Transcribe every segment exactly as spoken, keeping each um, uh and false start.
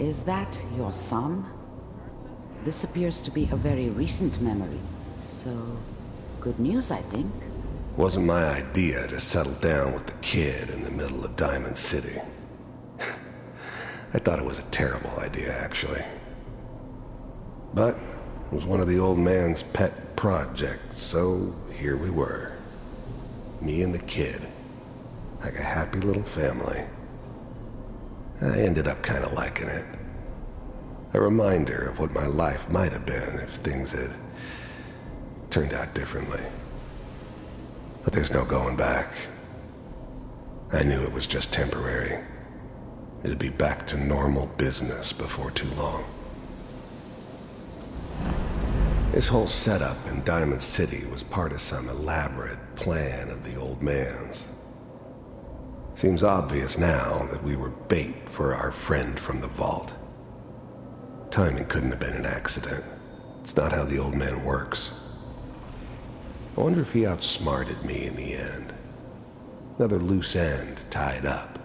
Is that your son? This appears to be a very recent memory, so good news, I think. Wasn't my idea to settle down with the kid in the middle of Diamond City. I thought it was a terrible idea, actually. But it was one of the old man's pet projects, so here we were. Me and the kid, like a happy little family. I ended up kind of liking it. A reminder of what my life might have been if things had turned out differently. But there's no going back. I knew it was just temporary. It'd be back to normal business before too long. This whole setup in Diamond City was part of some elaborate plan of the old man's. Seems obvious now that we were bait for our friend from the vault. Timing couldn't have been an accident. It's not how the old man works. I wonder if he outsmarted me in the end. Another loose end tied up.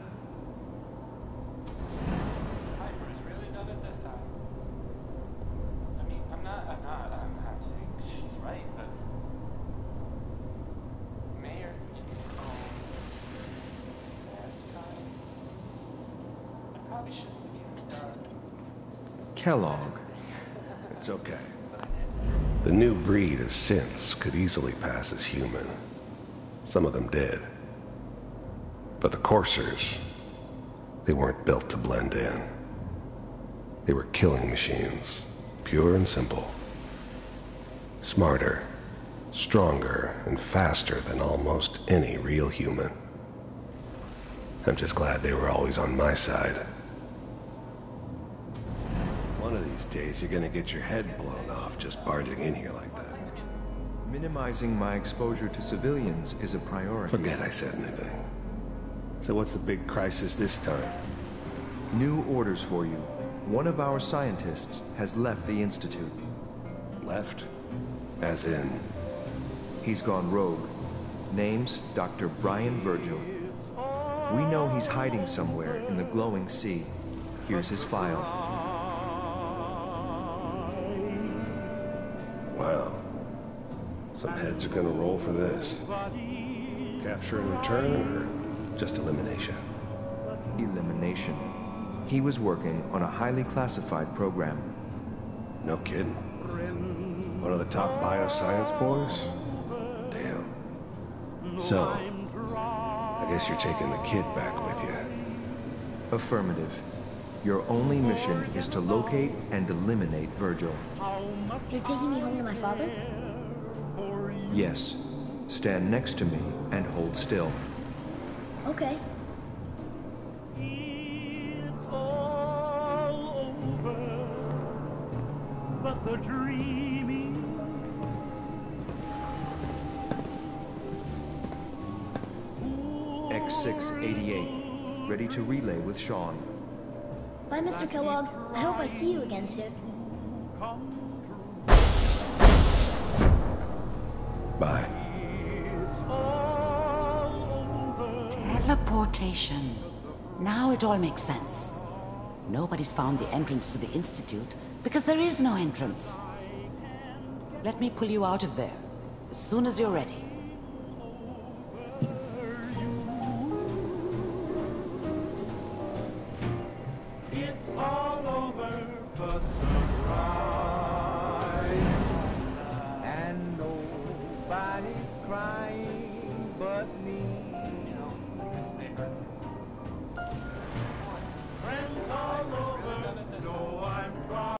Piper's really done it this time. I mean, I'm not, I'm not, I'm not saying she's right, but Mayor, um, last time, I probably shouldn't be in the dark. Kellogg. It's okay. The new breed of synths could easily pass as human. Some of them did. But the coursers, they weren't built to blend in. They were killing machines, pure and simple. Smarter, stronger, and faster than almost any real human. I'm just glad they were always on my side. One of these days, you're gonna get your head blown off just barging in here like that. Minimizing my exposure to civilians is a priority. Forget I said anything. So what's the big crisis this time? New orders for you. One of our scientists has left the Institute. Left? As in? He's gone rogue. Name's Doctor Brian Virgil. We know he's hiding somewhere in the glowing sea. Here's his file. Wow. Some heads are gonna roll for this. Capture and return, or just elimination? Elimination. He was working on a highly classified program. No kidding. One of the top bioscience boys? Damn. So, I guess you're taking the kid back with you. Affirmative. Your only mission is to locate and eliminate Virgil. You're taking me home to my father? Yes. Stand next to me and hold still. Okay. It's all over, but the dreaming. X six eighty-eight. Ready to relay with Sean. Bye, Mister Kellogg. I hope I see you again soon. Bye. Teleportation. Now it all makes sense. Nobody's found the entrance to the Institute because there is no entrance. Let me pull you out of there as soon as you're ready.